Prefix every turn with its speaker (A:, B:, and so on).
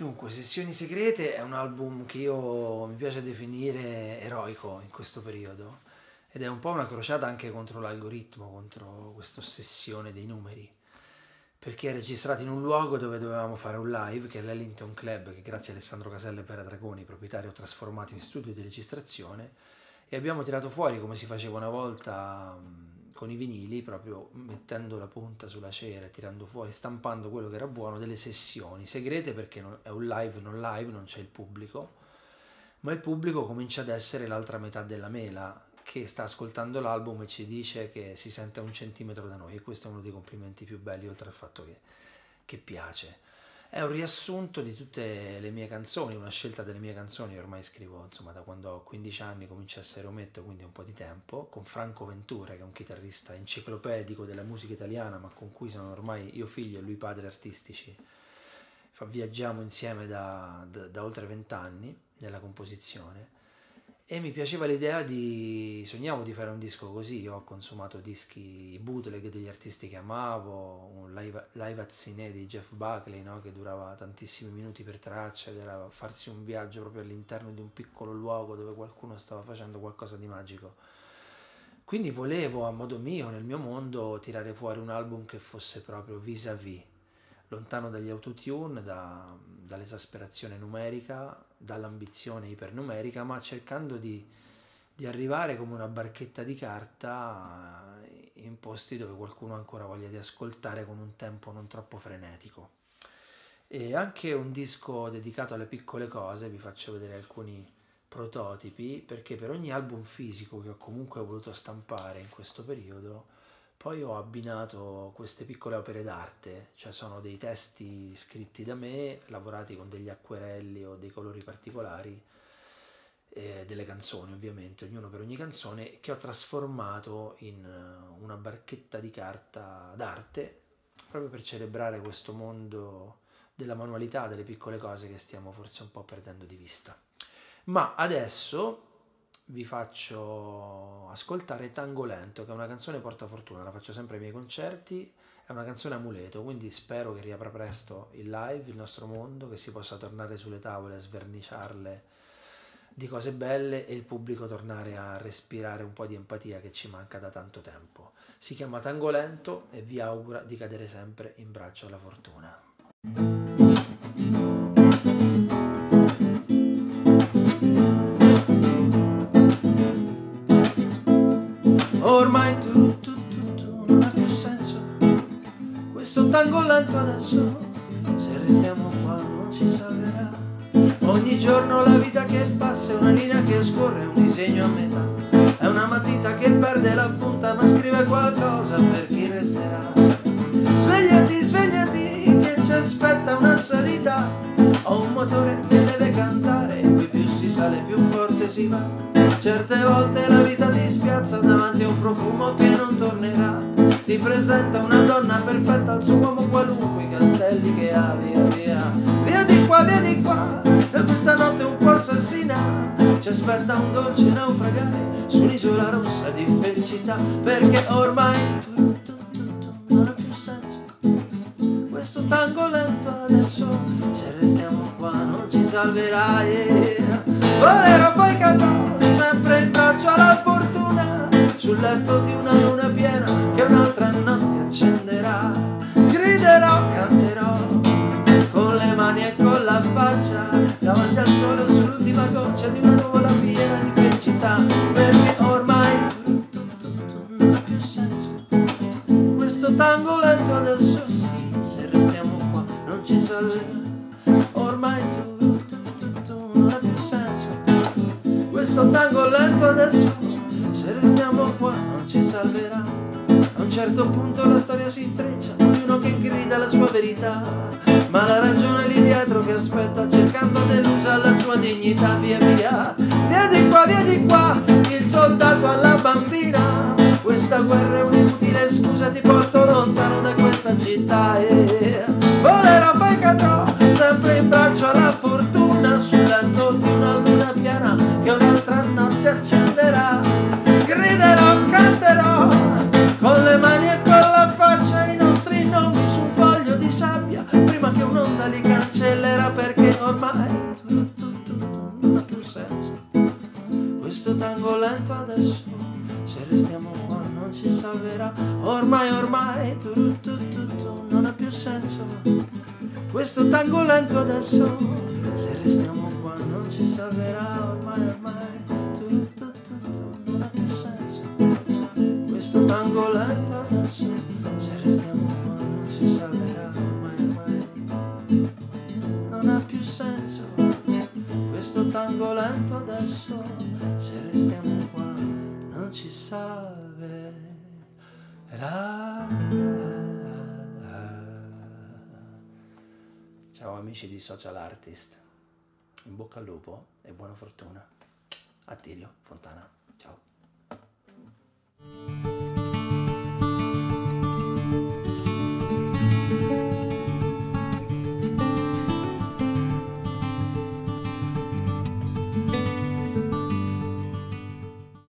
A: Dunque, Sessioni Segrete è un album che io mi piace definire eroico in questo periodo ed è un po' una crociata anche contro l'algoritmo, contro questa ossessione dei numeri, perché è registrato in un luogo dove dovevamo fare un live, che è l'Ellington Club, che grazie a Alessandro Casella e Vera Dragoni, proprietario, ho trasformato in studio di registrazione, e abbiamo tirato fuori, come si faceva una volta, con i vinili, proprio mettendo la punta sulla cera, tirando fuori, stampando quello che era buono, delle sessioni segrete, perché è un live, non c'è il pubblico, ma il pubblico comincia ad essere l'altra metà della mela, che sta ascoltando l'album e ci dice che si sente a 1 centimetro da noi, e questo è uno dei complimenti più belli, oltre al fatto che piace. È un riassunto di tutte le mie canzoni, una scelta delle mie canzoni. Ormai scrivo, insomma, da quando ho 15 anni, comincio a essere ometto, quindi un po' di tempo, con Franco Ventura, che è un chitarrista enciclopedico della musica italiana, ma con cui sono ormai io figlio e lui padre artistici. Viaggiamo insieme da oltre 20 anni nella composizione, e mi piaceva l'idea sognavo di fare un disco così. Io ho consumato dischi bootleg degli artisti che amavo, un live at Cine di Jeff Buckley, no? Che durava tantissimi minuti per traccia ed era farsi un viaggio proprio all'interno di un piccolo luogo dove qualcuno stava facendo qualcosa di magico. Quindi volevo, a modo mio, nel mio mondo, tirare fuori un album che fosse proprio vis-à-vis, lontano dagli autotune, dall'esasperazione numerica, dall'ambizione ipernumerica, ma cercando di arrivare come una barchetta di carta in posti dove qualcuno ha ancora voglia di ascoltare, con un tempo non troppo frenetico. E anche un disco dedicato alle piccole cose. Vi faccio vedere alcuni prototipi, perché per ogni album fisico che ho comunque voluto stampare in questo periodo, poi ho abbinato queste piccole opere d'arte, cioè sono dei testi scritti da me, lavorati con degli acquerelli o dei colori particolari, delle canzoni ovviamente, ognuno per ogni canzone, che ho trasformato in una barchetta di carta d'arte, proprio per celebrare questo mondo della manualità, delle piccole cose che stiamo forse un po' perdendo di vista. Ma adesso vi faccio ascoltare Tango Lento, che è una canzone portafortuna, la faccio sempre ai miei concerti, è una canzone amuleto, quindi spero che riapra presto il live, il nostro mondo, che si possa tornare sulle tavole a sverniciarle di cose belle e il pubblico tornare a respirare un po' di empatia che ci manca da tanto tempo. Si chiama Tango Lento e vi augura di cadere sempre in braccio alla fortuna. Ormai tutto non ha più senso, questo tango lento adesso, se restiamo qua non ci salverà. Ogni giorno la vita che passa è una linea che scorre, un disegno a metà, è una matita che perde la punta ma scrive qualcosa per chi resterà. Svegliati, svegliati, che ci aspetta una salita, ho un motore che deve cantare, qui più si sale più forte si va. Certe volte la vita ti spiazza davanti a un profumo che non tornerà, ti presenta una donna perfetta al suo uomo qualunque, i castelli che ha, via via, via di qua, e questa notte un po' assassina ci aspetta un dolce naufragare su un'isola rossa di felicità, perché ormai tutto non ha più senso, questo tango lento adesso, se restiamo qua non ci salverà. Bolero poi cantò sempre in braccio alla fortuna, sul letto di una luna piena che un'altra notte accenderà. Griderò, canterò con le mani e con la faccia davanti al sole sull'ultima goccia di una nuvola piena di felicità, perché ormai tutto non ha più senso, questo tango lento adesso, sì, se restiamo qua non ci salverà. Ormai tutto non ha più senso, questo tango lento adesso, se restiamo qua non ci salverà. A un certo punto la storia si intreccia, ognuno che grida la sua verità, ma la ragione lì dietro che aspetta cercando delusa la sua dignità. Via via, via di qua, il soldato alla bambina, questa guerra è un'inutile scusa, ti porto lontano da questa città. Volerò poi cadrò sempre in braccio alla fortuna, sul letto di una luna piena che un'altra notte accenderà. Griderò, canterò con le mani e con la faccia i nostri nomi su un foglio di sabbia, prima che un'onda li cancellera, perché ormai non ha più senso. Questo tango lento adesso, se restiamo qua non ci salverà. Ormai non ha più senso. Questo tango lento adesso, se restiamo qua non ci salverà. Ormai non ha più senso. Questo tango lento adesso, se restiamo qua non ci salverà. Ormai non ha più senso. Questo tango lento adesso, se restiamo qua non ci salverà. Ciao amici di Social Artist, in bocca al lupo e buona fortuna. Attilio Fontana.